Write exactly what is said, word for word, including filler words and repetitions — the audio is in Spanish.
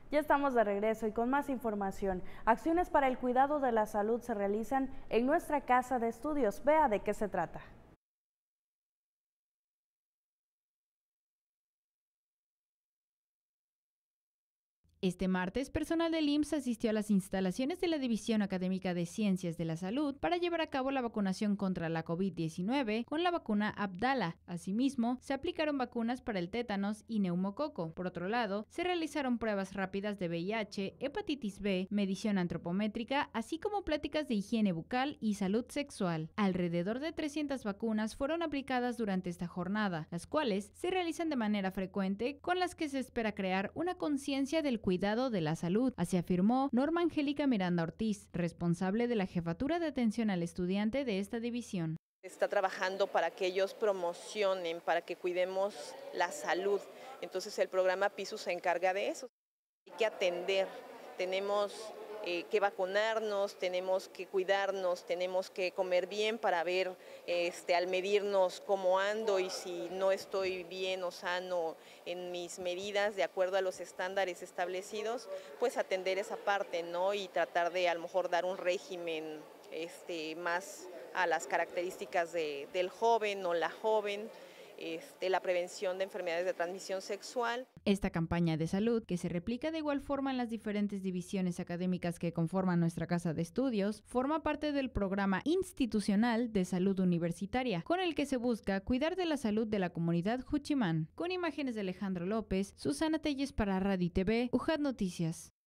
Ya estamos de regreso y con más información. Acciones para el cuidado de la salud se realizan en nuestra casa de estudios. Vea de qué se trata. Este martes, personal del I M S S asistió a las instalaciones de la División Académica de Ciencias de la Salud para llevar a cabo la vacunación contra la COVID diecinueve con la vacuna Abdala. Asimismo, se aplicaron vacunas para el tétanos y neumococo. Por otro lado, se realizaron pruebas rápidas de V I H, hepatitis B, medición antropométrica, así como pláticas de higiene bucal y salud sexual. Alrededor de trescientas vacunas fueron aplicadas durante esta jornada, las cuales se realizan de manera frecuente, con las que se espera crear una conciencia del cuidado de la salud, así afirmó Norma Angélica Miranda Ortiz, responsable de la Jefatura de Atención al Estudiante de esta división. Está trabajando para que ellos promocionen, para que cuidemos la salud. Entonces el programa PISU se encarga de eso. Hay que atender, tenemos eh, que vacunarnos, tenemos que cuidarnos, tenemos que comer bien para ver este, al medirnos cómo ando y si no estoy bien o sano en mis medidas de acuerdo a los estándares establecidos, pues atender esa parte, ¿no? Y tratar de a lo mejor dar un régimen este, más a las características de, del joven o la joven. Este, la prevención de enfermedades de transmisión sexual. Esta campaña de salud, que se replica de igual forma en las diferentes divisiones académicas que conforman nuestra casa de estudios, forma parte del programa institucional de salud universitaria, con el que se busca cuidar de la salud de la comunidad Juchimán. Con imágenes de Alejandro López, Susana Telles para Radio y T V, U J A T Noticias.